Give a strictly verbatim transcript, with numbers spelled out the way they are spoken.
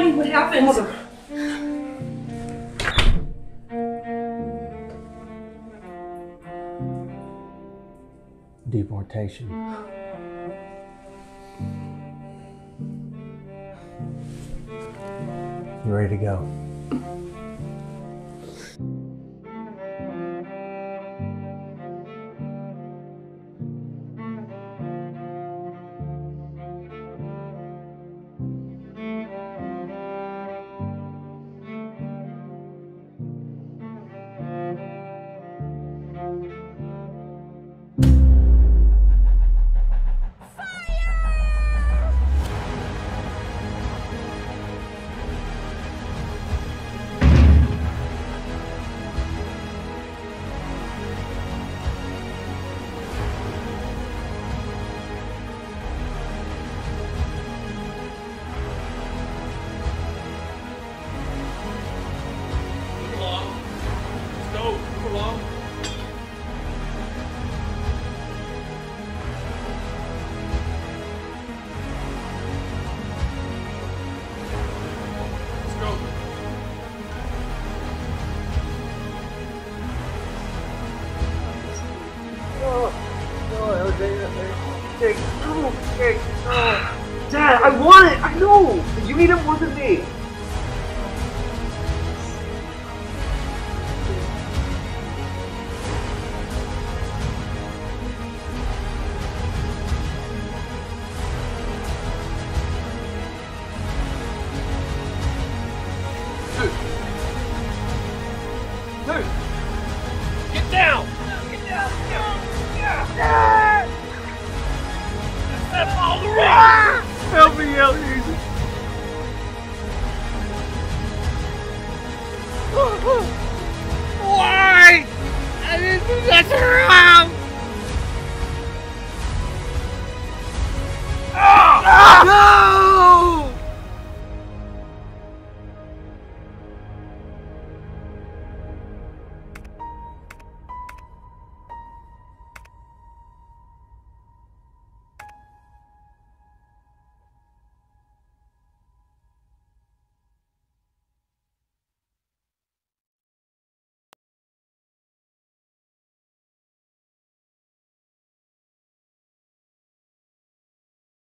Honey, what happened? Mother. Deportation. You ready to go? Dad, I want it! I know! You need it more than me! Dude! Get down! Get down! Get down! Step all the way! Help me out, Jesus! Why? I didn't do that to her!